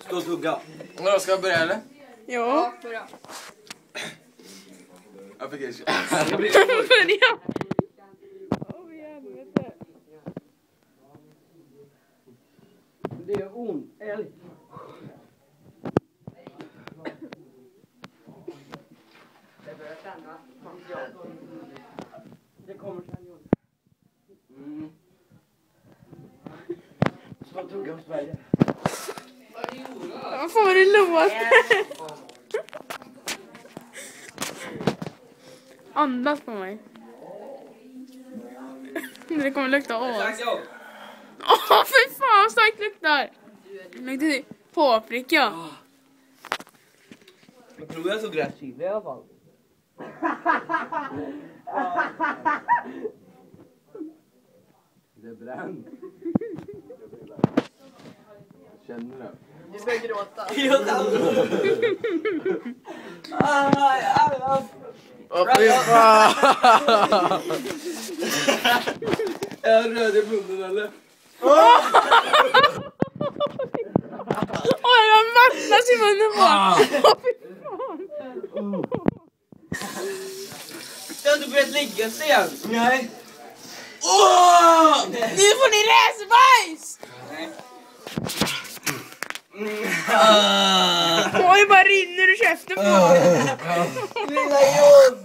Stå och tugga. Då ska jag börja eller? Ja. Bra. Jag fick inte. Börja. Åh, helvete. Det är ont. Älg. Det börjar kännas. Det kommer sen, Jon. Så tugga om Sverige. Vad får det låta? Andas på mig. Det kommer lukta av. Åh, för fan vad starkt luktar. Luktar paprika. Jag tror jag tog rätt chili i alla fall. Det är bränt. Känner det? Du börjar gråta. Åh fy fan! Är jag röd i munnen eller? Åh, jag vattnas i munnen på. Åh, fy fan. Jag har inte börjat lägga sig igen. Nej. Nu får ni räsbajs! Oj, bara rinner ur käften på mig. Lilla Jon!